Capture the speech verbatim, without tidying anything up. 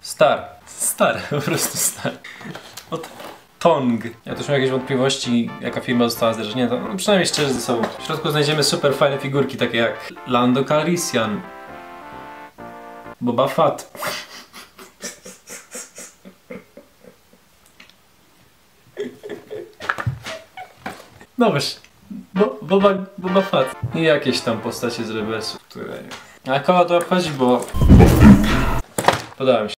Star. Star, po prostu Star. Od Tong. Ja też mam jakieś wątpliwości, jaka firma została zderzenia, no przynajmniej szczerze ze sobą. W środku znajdziemy super fajne figurki, takie jak Lando Calrissian, Boba Fett. No właśnie, Bo, Boba, Boba Fett. I jakieś tam postacie z Rebelsów, które... A kogo to obchodzi, bo... Podałem się.